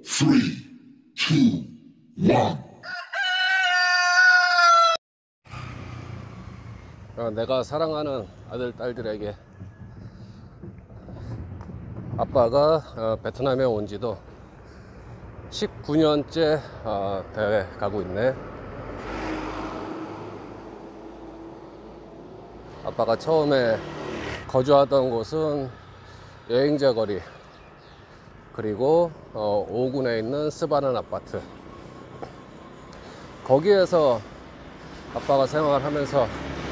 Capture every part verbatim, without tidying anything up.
three, two, one. 어, 내가 사랑하는 아들, 딸들에게 아빠가 어, 베트남에 온 지도 십구 년째 어, 돼 가고 있네. 아빠가 처음에 거주하던 곳은 여행자 거리, 그리고 어, 오군에 있는 스바른 아파트, 거기에서 아빠가 생활하면서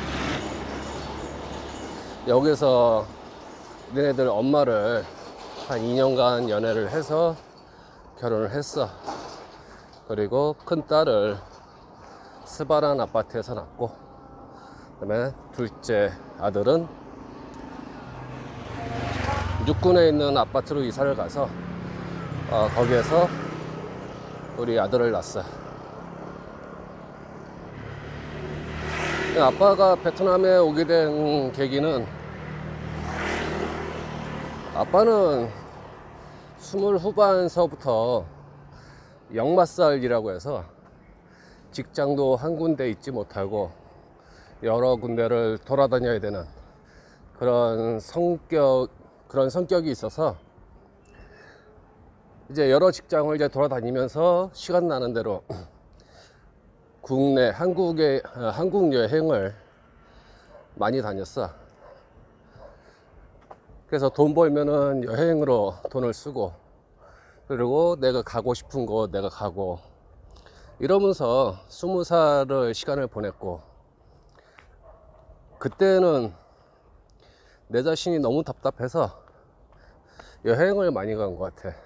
여기서 너네들 엄마를 한 이 년간 연애를 해서 결혼을 했어. 그리고 큰 딸을 스바란 아파트에서 낳고, 그 다음에 둘째 아들은 육군에 있는 아파트로 이사를 가서 어, 거기에서 우리 아들을 낳았어. 아빠가 베트남에 오게 된 계기는, 아빠는 스물 후반서부터 역마살이라고 해서 직장도 한 군데 있지 못하고 여러 군데를 돌아다녀야 되는 그런 성격, 그런 성격이 있어서 이제 여러 직장을 이제 돌아다니면서 시간 나는 대로 국내, 한국의, 한국 여행을 많이 다녔어. 그래서 돈 벌면은 여행으로 돈을 쓰고, 그리고 내가 가고 싶은 곳 내가 가고, 이러면서 스무 살을 시간을 보냈고, 그때는 내 자신이 너무 답답해서 여행을 많이 간 것 같아.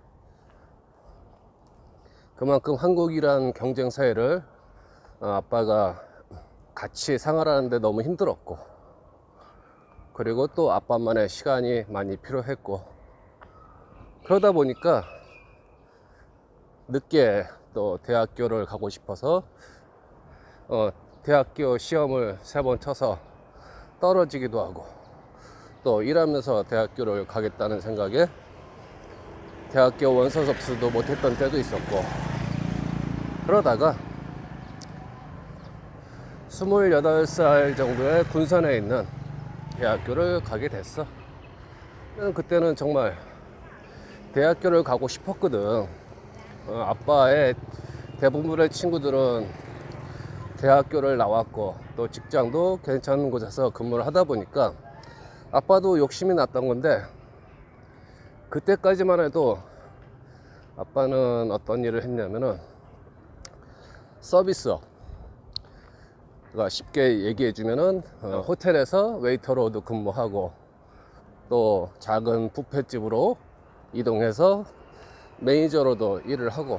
그만큼 한국이란 경쟁사회를 아빠가 같이 생활하는데 너무 힘들었고, 그리고 또 아빠만의 시간이 많이 필요했고, 그러다 보니까 늦게 또 대학교를 가고 싶어서 어, 대학교 시험을 세 번 쳐서 떨어지기도 하고, 또 일하면서 대학교를 가겠다는 생각에 대학교 원서 접수도 못했던 때도 있었고, 그러다가 스물여덟 살 정도에 군산에 있는 대학교를 가게 됐어. 그때는 정말 대학교를 가고 싶었거든. 어, 아빠의 대부분의 친구들은 대학교를 나왔고 또 직장도 괜찮은 곳에서 근무를 하다 보니까 아빠도 욕심이 났던 건데, 그때까지만 해도 아빠는 어떤 일을 했냐면은 서비스업, 그러니까 쉽게 얘기해 주면은 어, 호텔에서 웨이터로도 근무하고, 또 작은 뷔페집으로 이동해서 매니저로도 일을 하고,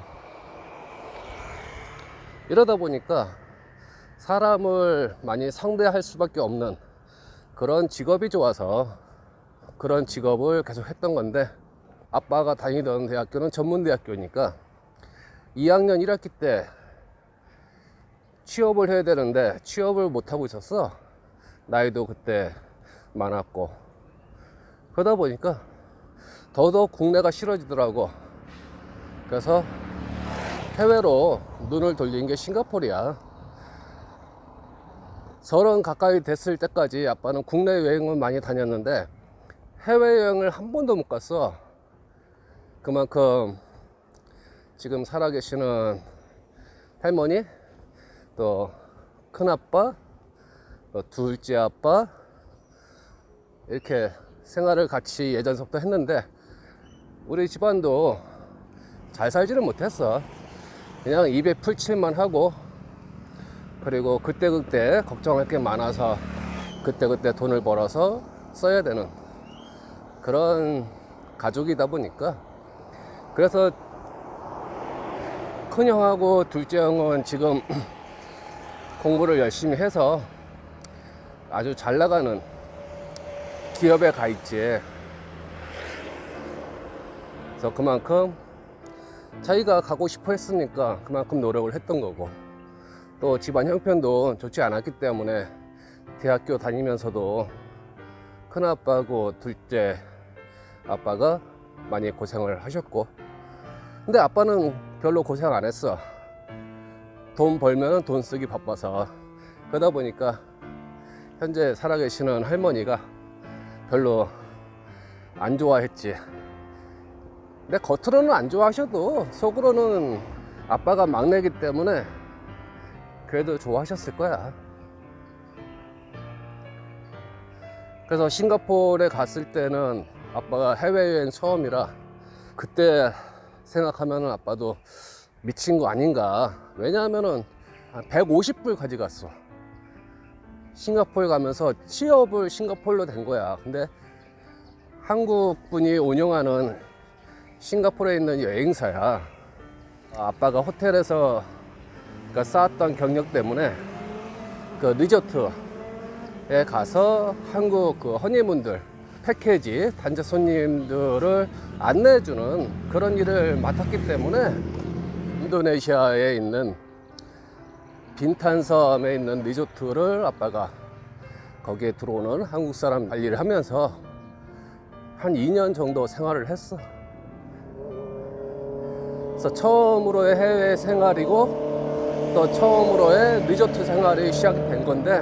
이러다 보니까 사람을 많이 상대할 수밖에 없는 그런 직업이 좋아서 그런 직업을 계속 했던 건데, 아빠가 다니던 대학교는 전문대학교니까 이 학년 일 학기 때 취업을 해야 되는데 취업을 못하고 있었어. 나이도 그때 많았고, 그러다 보니까 더더욱 국내가 싫어지더라고. 그래서 해외로 눈을 돌린 게 싱가포르야. 서른 가까이 됐을 때까지 아빠는 국내 여행을 많이 다녔는데 해외여행을 한 번도 못 갔어. 그만큼 지금 살아계시는 할머니, 또 큰아빠, 또 둘째 아빠, 이렇게 생활을 같이 예전부터 했는데 우리 집안도 잘 살지는 못했어. 그냥 입에 풀칠만 하고, 그리고 그때그때 걱정할 게 많아서 그때그때 돈을 벌어서 써야 되는 그런 가족이다 보니까, 그래서 큰형하고 둘째 형은 지금 공부를 열심히 해서 아주 잘 나가는 기업에 가 있지. 그래서 그만큼 자기가 가고 싶어 했으니까 그만큼 노력을 했던 거고, 또 집안 형편도 좋지 않았기 때문에 대학교 다니면서도 큰아빠하고 둘째 아빠가 많이 고생을 하셨고, 근데 아빠는 별로 고생 안 했어. 돈 벌면 돈 쓰기 바빠서. 그러다 보니까 현재 살아계시는 할머니가 별로 안 좋아했지. 근데 겉으로는 안 좋아하셔도 속으로는 아빠가 막내기 때문에 그래도 좋아하셨을 거야. 그래서 싱가포르에 갔을 때는 아빠가 해외여행 처음이라 그때 생각하면은 아빠도 미친 거 아닌가. 왜냐하면은 백오십 불 가져갔어. 싱가포르 가면서 취업을 싱가포르로 된 거야. 근데 한국 분이 운영하는 싱가포르에 있는 여행사야. 아빠가 호텔에서 그러니까 쌓았던 경력 때문에 그 리조트에 가서 한국 그 허니문들 패키지 단체 손님들을 안내해주는 그런 일을 맡았기 때문에 인도네시아에 있는 빈탄섬에 있는 리조트를 아빠가 거기에 들어오는 한국 사람 관리를 하면서 한 이 년 정도 생활을 했어. 그래서 처음으로의 해외 생활이고 또 처음으로의 리조트 생활이 시작된 건데,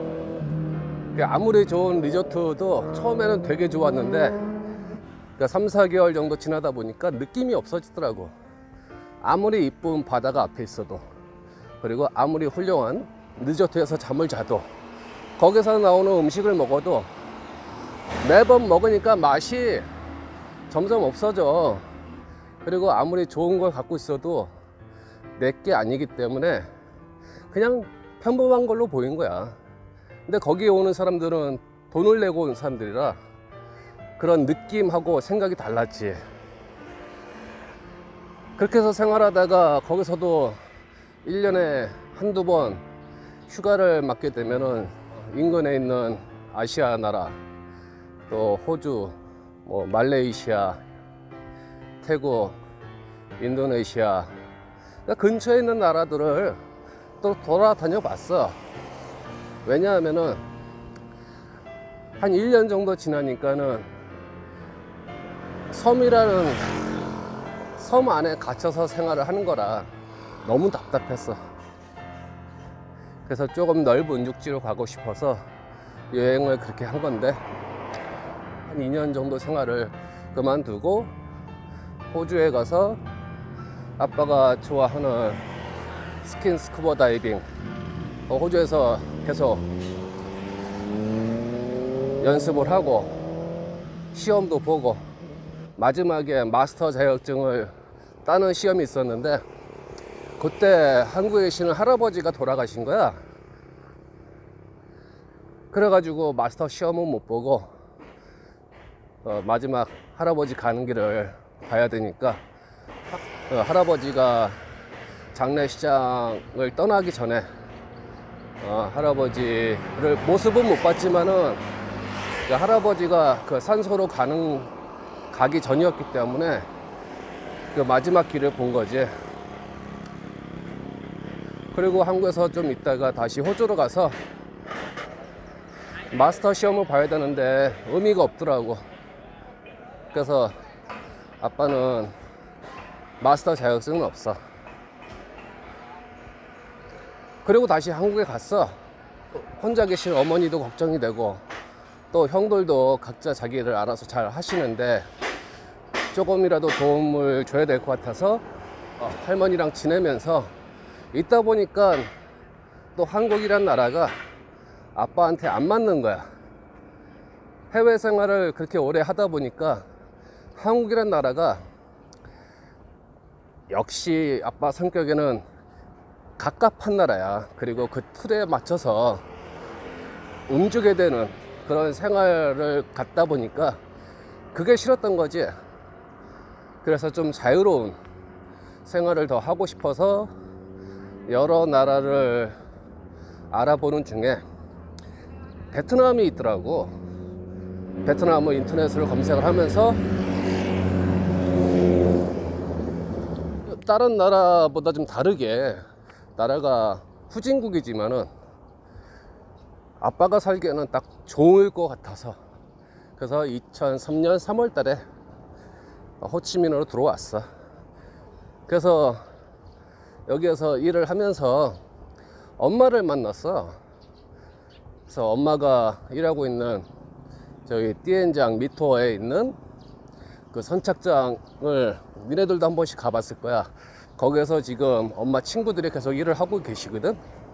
아무리 좋은 리조트도 처음에는 되게 좋았는데 삼, 사 개월 정도 지나다 보니까 느낌이 없어지더라고. 아무리 이쁜 바다가 앞에 있어도, 그리고 아무리 훌륭한 리조트에서 잠을 자도, 거기서 나오는 음식을 먹어도 매번 먹으니까 맛이 점점 없어져. 그리고 아무리 좋은 걸 갖고 있어도 내게 아니기 때문에 그냥 평범한 걸로 보인 거야. 근데 거기에 오는 사람들은 돈을 내고 온 사람들이라 그런 느낌하고 생각이 달랐지. 그렇게 해서 생활하다가 거기서도 일 년에 한두 번 휴가를 맞게 되면은 인근에 있는 아시아 나라, 또 호주, 뭐 말레이시아, 태국, 인도네시아, 그러니까 근처에 있는 나라들을 또 돌아다녀 봤어. 왜냐하면은 한 일 년 정도 지나니까는 섬이라는 섬 안에 갇혀서 생활을 하는 거라 너무 답답했어. 그래서 조금 넓은 육지로 가고 싶어서 여행을 그렇게 한 건데, 한 이 년 정도 생활을 그만두고 호주에 가서 아빠가 좋아하는 스킨 스쿠버 다이빙, 호주에서 계속 연습을 하고 시험도 보고 마지막에 마스터 자격증을 따는 시험이 있었는데, 그때 한국에 계시는 할아버지가 돌아가신 거야. 그래가지고 마스터 시험은 못 보고 어, 마지막 할아버지 가는 길을 가야 되니까, 어, 할아버지가 장례식장을 떠나기 전에 어, 할아버지를 모습은 못 봤지만은 그 할아버지가 그 산소로 가는 가기 전이었기 때문에 그 마지막 길을 본 거지. 그리고 한국에서 좀 있다가 다시 호주로 가서 마스터 시험을 봐야 되는데 의미가 없더라고. 그래서 아빠는 마스터 자격증은 없어. 그리고 다시 한국에 갔어. 혼자 계신 어머니도 걱정이 되고 또 형들도 각자 자기 일을 알아서 잘 하시는데 조금이라도 도움을 줘야 될 것 같아서 어, 할머니랑 지내면서 있다 보니까 또 한국이란 나라가 아빠한테 안 맞는 거야. 해외 생활을 그렇게 오래 하다 보니까 한국이란 나라가 역시 아빠 성격에는 갑갑한 나라야. 그리고 그 틀에 맞춰서 움직이게 되는 그런 생활을 갖다 보니까 그게 싫었던 거지. 그래서 좀 자유로운 생활을 더 하고 싶어서 여러 나라를 알아보는 중에 베트남이 있더라고. 베트남을 인터넷으로 검색을 하면서 다른 나라보다 좀 다르게, 나라가 후진국이지만은 아빠가 살기에는 딱 좋을 것 같아서, 그래서 이천삼 년 삼월 달에 호치민으로 들어왔어. 그래서 여기에서 일을 하면서 엄마를 만났어. 그래서 엄마가 일하고 있는 저기 띠엔장 미토에 있는 그 선착장을 니네들도 한 번씩 가봤을 거야. 거기에서 지금 엄마 친구들이 계속 일을 하고 계시거든.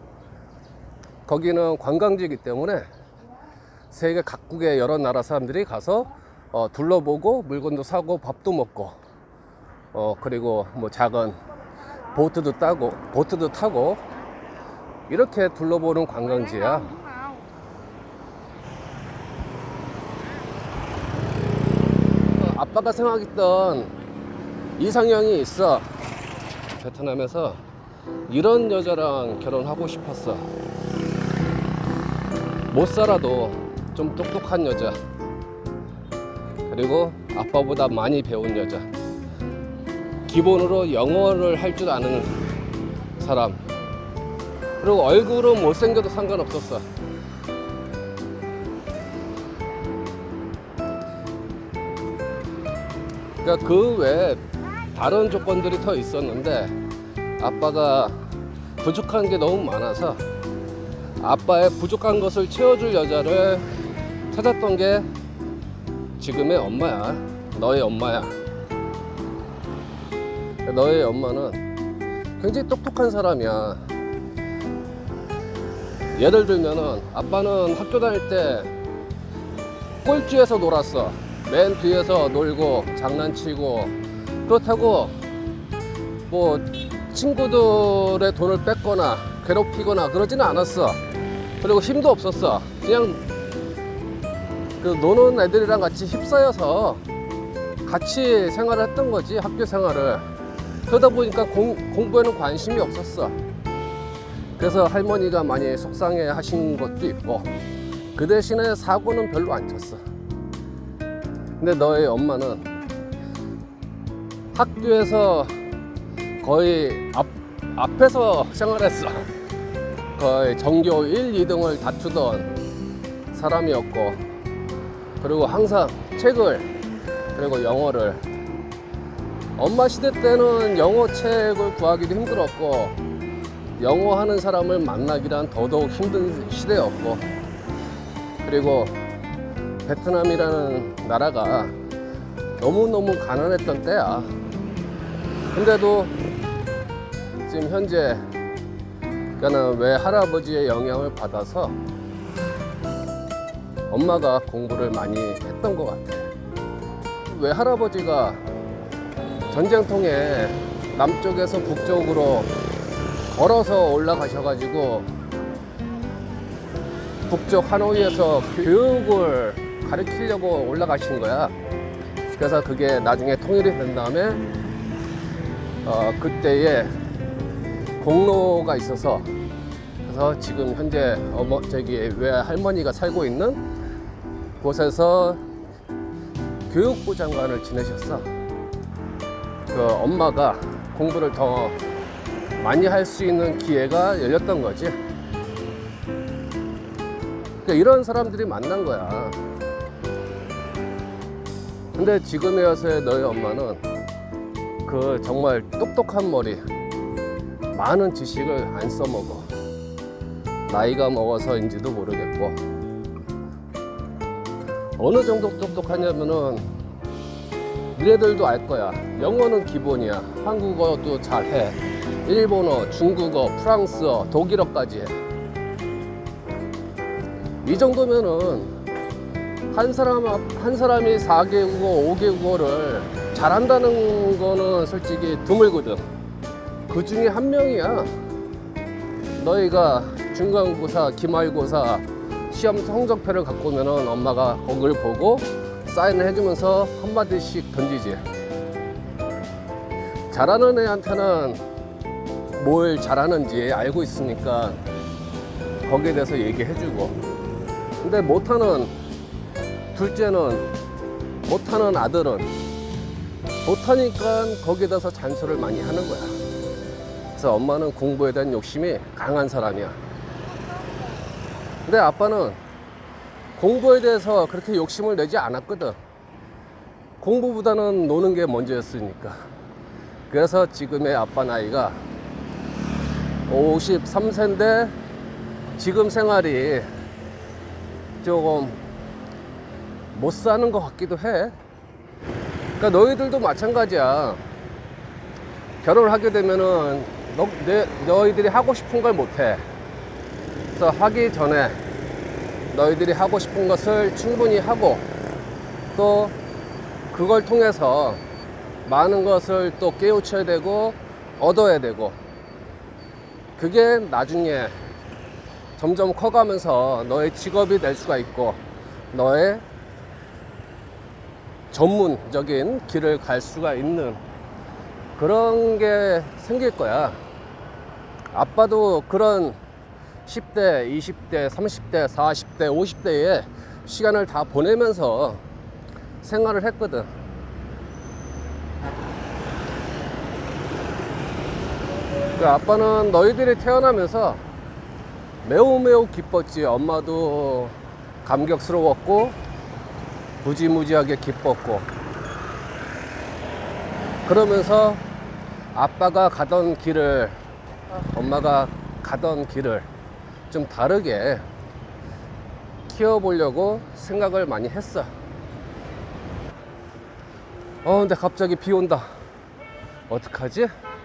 거기는 관광지이기 때문에 세계 각국의 여러 나라 사람들이 가서 어, 둘러보고 물건도 사고 밥도 먹고 어, 그리고 뭐 작은 보트도 타고 보트도 타고 이렇게 둘러보는 관광지야. 어, 아빠가 생각했던 이상형이 있어. 베트남에서 이런 여자랑 결혼하고 싶었어. 못 살아도 좀 똑똑한 여자, 그리고 아빠보다 많이 배운 여자, 기본으로 영어를 할 줄 아는 사람, 그리고 얼굴은 못생겨도 상관없었어. 그러니까 그 외에 다른 조건들이 더 있었는데 아빠가 부족한 게 너무 많아서 아빠의 부족한 것을 채워줄 여자를 찾았던 게 지금의 엄마야. 너의 엄마야. 너의 엄마는 굉장히 똑똑한 사람이야. 예를 들면은 아빠는 학교 다닐 때 꼴찌에서 놀았어. 맨 뒤에서 놀고 장난치고, 그렇다고 뭐 친구들의 돈을 뺏거나 괴롭히거나 그러지는 않았어. 그리고 힘도 없었어. 그냥 그 노는 애들이랑 같이 휩싸여서 같이 생활을 했던 거지, 학교 생활을. 그러다 보니까 공, 공부에는 관심이 없었어. 그래서 할머니가 많이 속상해 하신 것도 있고, 그 대신에 사고는 별로 안 쳤어. 근데 너의 엄마는 학교에서 거의 앞, 앞에서 생활했어. 거의 전교 일, 이 등을 다투던 사람이었고, 그리고 항상 책을, 그리고 영어를, 엄마 시대 때는 영어 책을 구하기도 힘들었고 영어 하는 사람을 만나기란 더더욱 힘든 시대였고, 그리고 베트남이라는 나라가 너무너무 가난했던 때야. 근데도 지금 현재 그러니까는 외할아버지의 영향을 받아서 엄마가 공부를 많이 했던 것 같아. 외할아버지가 전쟁통에 남쪽에서 북쪽으로 걸어서 올라가셔가지고 북쪽 하노이에서 교육을 가르치려고 올라가신 거야. 그래서 그게 나중에 통일이 된 다음에 어, 그때에 공로가 있어서, 그래서 지금 현재 어머 저기 외할머니가 살고 있는 곳에서 교육부 장관을 지내셨어. 그 엄마가 공부를 더 많이 할 수 있는 기회가 열렸던 거지. 그러니까 이런 사람들이 만난 거야. 근데 지금에 와서의 너희 엄마는 그 정말 똑똑한 머리, 많은 지식을 안 써먹어. 나이가 먹어서인지도 모르겠고, 어느 정도 똑똑하냐면은 니네들도 알 거야. 영어는 기본이야. 한국어도 잘해. 일본어, 중국어, 프랑스어, 독일어까지 해. 이 정도면은 한 사람, 한 사람이 사 개국어, 오 개국어를 잘한다는 거는 솔직히 드물거든. 그 중에 한 명이야. 너희가 중간고사, 기말고사 시험 성적표를 갖고 오면은 엄마가 거기를 보고 사인을 해주면서 한마디씩 던지지. 잘하는 애한테는 뭘 잘하는지 알고 있으니까 거기에 대해서 얘기해주고, 근데 못하는 둘째는, 못하는 아들은 못하니까 거기에 대해서 잔소리를 많이 하는 거야. 그래서 엄마는 공부에 대한 욕심이 강한 사람이야. 근데 아빠는 공부에 대해서 그렇게 욕심을 내지 않았거든. 공부보다는 노는 게 먼저였으니까. 그래서 지금의 아빠 나이가 오십삼 세인데 지금 생활이 조금 못 사는 것 같기도 해. 그러니까 너희들도 마찬가지야. 결혼을 하게 되면은 너, 내, 너희들이 하고 싶은 걸 못해. 그래서 하기 전에 너희들이 하고 싶은 것을 충분히 하고 또 그걸 통해서 많은 것을 또 깨우쳐야 되고 얻어야 되고, 그게 나중에 점점 커가면서 너의 직업이 될 수가 있고 너의 전문적인 길을 갈 수가 있는 그런 게 생길 거야. 아빠도 그런 십 대, 이십 대, 삼십 대, 사십 대, 오십 대에 시간을 다 보내면서 생활을 했거든. 그 아빠는 너희들이 태어나면서 매우 매우 기뻤지. 엄마도 감격스러웠고 무지무지하게 기뻤고, 그러면서 아빠가 가던 길을, 엄마가 가던 길을 좀 다르게 키워보려고 생각을 많이 했어. 어 근데 갑자기 비 온다. 어떡하지?